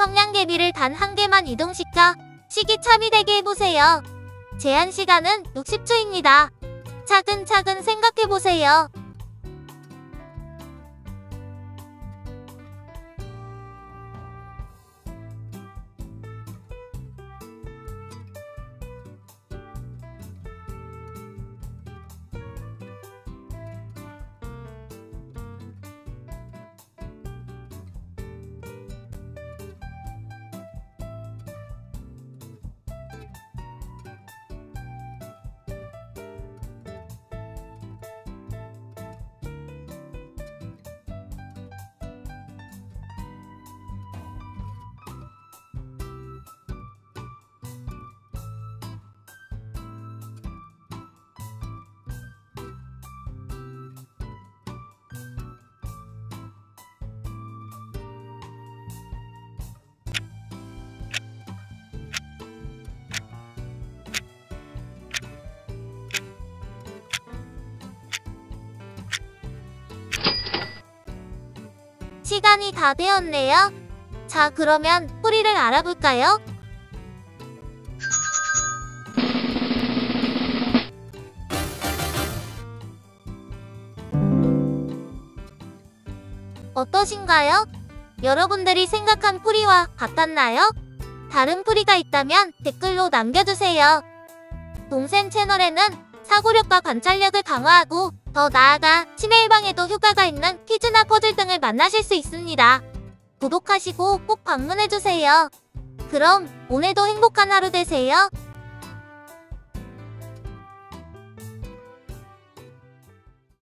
성냥개비를 단 한 개만 이동시켜 식이 참이 되게 해보세요. 제한 시간은 60초입니다. 차근차근 생각해보세요. 시간이 다 되었네요. 자, 그러면 뿌리를 알아볼까요? 어떠신가요? 여러분들이 생각한 뿌리와 같았나요? 다른 뿌리가 있다면 댓글로 남겨주세요. 동생 채널에는 사고력과 관찰력을 강화하고 더 나아가 치매 예방에도 효과가 있는 퀴즈나 퍼즐 등을 만나실 수 있습니다. 구독하시고 꼭 방문해주세요. 그럼 오늘도 행복한 하루 되세요.